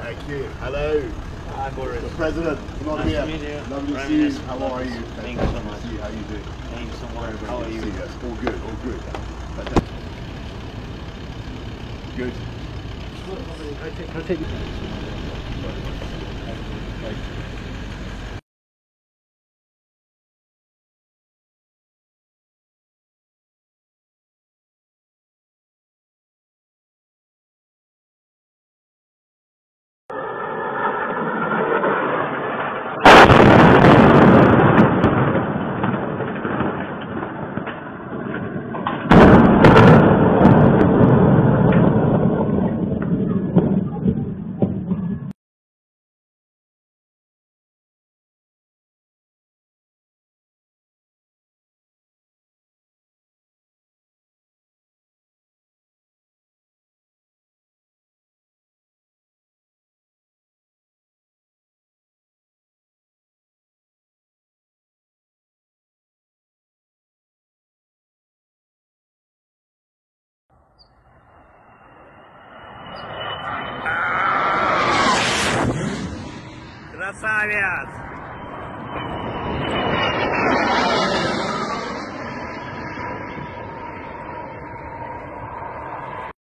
Thank you. Hello. Hi, Boris. The President. Nice to meet you. Lovely to Prime see you. Minister. How are you? Thank you so much. See you. How you doing? Thank you so much. Very How are good to you? see you. All good. All good. Fantastic. Good. Can I take you? Красавец!